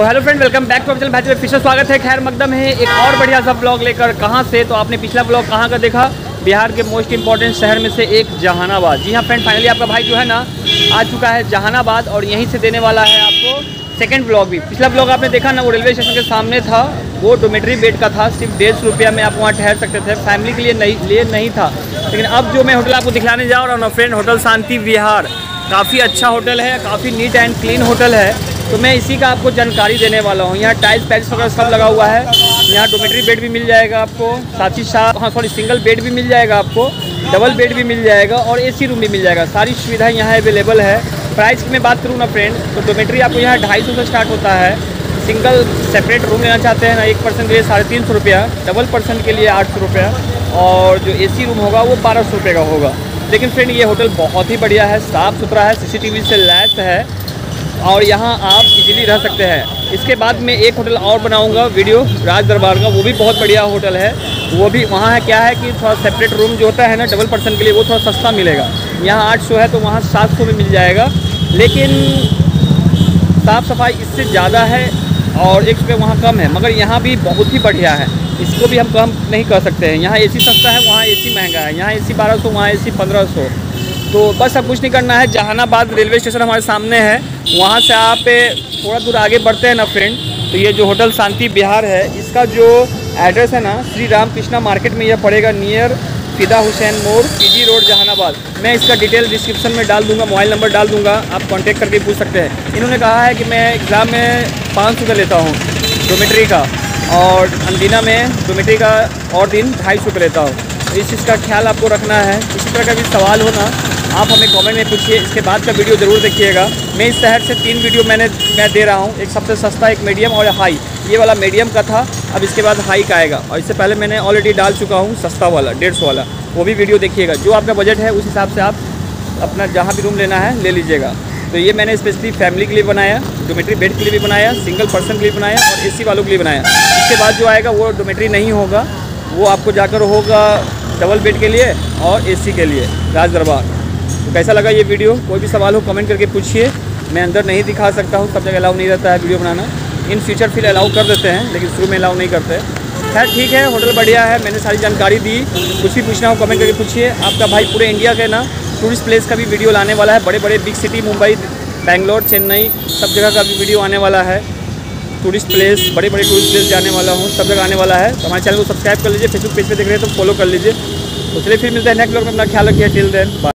Hello friend, welcome back to Afzal Bhai में फिर से स्वागत है। खैर मकदम है एक और बढ़िया सा ब्लॉग लेकर। कहाँ से? तो आपने पिछला ब्लॉग कहाँ का देखा? बिहार के मोस्ट इंपॉर्टेंट शहर में से एक जहानाबाद। जी हाँ फ्रेंड, फाइनली आपका भाई जो है ना आ चुका है जहानाबाद और यहीं से देने वाला है आपको सेकंड ब्लॉग भी। पिछला ब्लॉग आपने देखा ना, वो रेलवे स्टेशन के सामने था, वो डोमेट्री बेड का था। सिर्फ 150 रुपया में आप वहाँ ठहर सकते थे, फैमिली के लिए नहीं था। लेकिन अब जो मैं होटल आपको दिखलाने जा रहा हूँ ना फ्रेंड, होटल शांति विहार, काफ़ी अच्छा होटल है, काफ़ी नीट एंड क्लीन होटल है। तो मैं इसी का आपको जानकारी देने वाला हूँ। यहाँ टाइल्स पैल्स वगैरह सब लगा हुआ है। यहाँ डोमेट्री बेड भी मिल जाएगा आपको, साथ ही साथ सिंगल बेड भी मिल जाएगा आपको, डबल बेड भी मिल जाएगा और एसी रूम भी मिल जाएगा। सारी सुविधाएं यहाँ अवेलेबल है। प्राइस की मैं बात करूँ ना फ्रेंड, तो डोमेट्री आपको यहाँ 250 से स्टार्ट होता है। सिंगल सेपरेट रूम लेना चाहते हैं ना, एक पर्सन के लिए 350 रुपया, डबल पर्सन के लिए 800 रुपया और जो एसी रूम होगा वो 1200 रुपये का होगा। लेकिन फ्रेंड ये होटल बहुत ही बढ़िया है, साफ़ सुथरा है, CCTV से लैस है और यहाँ आप इजीली रह सकते हैं। इसके बाद मैं एक होटल और बनाऊंगा वीडियो राज दरबार का, वो भी बहुत बढ़िया होटल है। वो भी वहाँ है, क्या है कि थोड़ा सेपरेट रूम जो होता है ना डबल पर्सन के लिए, वो थोड़ा सस्ता मिलेगा। यहाँ 800 है तो वहाँ 700 में मिल जाएगा, लेकिन साफ़ सफाई इससे ज़्यादा है और 1 रुपये वहाँ कम है। मगर यहाँ भी बहुत ही बढ़िया है, इसको भी हम कम नहीं कर सकते हैं। यहाँ AC सस्ता है, वहाँ AC महंगा है। यहाँ AC 1200, वहाँ AC 1500। तो बस अब कुछ नहीं करना है। जहानाबाद रेलवे स्टेशन हमारे सामने है, वहाँ से आप थोड़ा दूर आगे बढ़ते हैं ना फ्रेंड, तो ये जो होटल शांति विहार है, इसका जो एड्रेस है ना, श्री राम कृष्णा मार्केट में यह पड़ेगा, नियर फिदा हुसैन मोड़, PG रोड, जहानाबाद। मैं इसका डिटेल डिस्क्रिप्शन में डाल दूंगा, मोबाइल नंबर डाल दूंगा, आप कांटेक्ट करके पूछ सकते हैं। इन्होंने कहा है कि मैं एग्ज़ाम में 500 का लेता हूँ डोमेट्री का, और अंदीना में डोमेट्री का और दिन 250 रुपये लेता हूँ। तो इस चीज़ का ख्याल आपको रखना है। इसी तरह का भी सवाल हो ना, आप हमें कमेंट में पूछिए। इसके बाद का वीडियो ज़रूर देखिएगा। मैं इस शहर से 3 वीडियो मैं दे रहा हूँ, एक सबसे सस्ता, एक मीडियम और हाई। ये वाला मीडियम का था, अब इसके बाद हाई का आएगा। और इससे पहले मैंने ऑलरेडी डाल चुका हूँ सस्ता वाला 150 वाला, वो भी वीडियो देखिएगा। जो आपका बजट है उस हिसाब से आप अपना जहाँ भी रूम लेना है ले लीजिएगा। तो ये मैंने स्पेशली फैमिली के लिए बनाया, डोमेट्री बेड के लिए भी बनाया, सिंगल पर्सन के लिए बनाया और AC वालों के लिए बनाया। इसके बाद जो आएगा वो डोमेट्री नहीं होगा, वो आपको जाकर होगा डबल बेड के लिए और AC के लिए, राज दरबार। तो कैसा लगा ये वीडियो? कोई भी सवाल हो कमेंट करके पूछिए। मैं अंदर नहीं दिखा सकता हूँ, सब जगह अलाउ नहीं रहता है वीडियो बनाना। इन फ्यूचर फिर अलाउ कर देते हैं, लेकिन शुरू में अलाउ नहीं करते। खैर ठीक है, होटल बढ़िया है, मैंने सारी जानकारी दी। कुछ भी पूछना हो कमेंट करके पूछिए। आपका भाई पूरे इंडिया के ना टूरिस्ट प्लेस का भी वीडियो लाने वाला है। बड़े बड़े बिग सिटी, मुंबई, बेंगलोर, चेन्नई, सब जगह का भी वीडियो आने वाला है। टूरिस्ट प्लेस, बड़े बड़े टूरिस्ट प्लेस जाने वाला हूँ, सब जगह आने वाला है। तो हमारे चैनल को सब्सक्राइब कर लीजिए, फेसबुक पेज पे देख रहे हैं तो फॉलो कर लीजिए। तो चलिए फिर मिलते हैं नेक्स्ट ब्लॉग में। अपना ख्याल रखिए। Till then bye.